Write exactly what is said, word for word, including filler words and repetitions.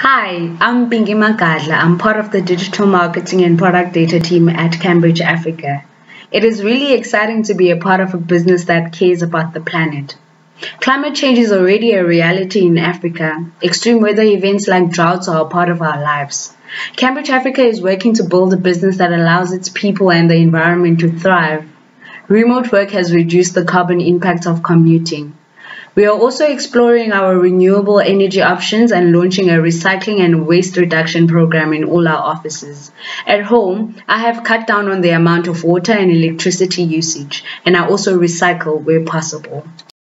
Hi, I'm Pinky Magadla. I'm part of the digital marketing and product data team at Cambridge Africa. It is really exciting to be a part of a business that cares about the planet. Climate change is already a reality in Africa. Extreme weather events like droughts are a part of our lives. Cambridge Africa is working to build a business that allows its people and the environment to thrive. Remote work has reduced the carbon impact of commuting. We are also exploring our renewable energy options and launching a recycling and waste reduction program in all our offices. At home, I have cut down on the amount of water and electricity usage, and I also recycle where possible.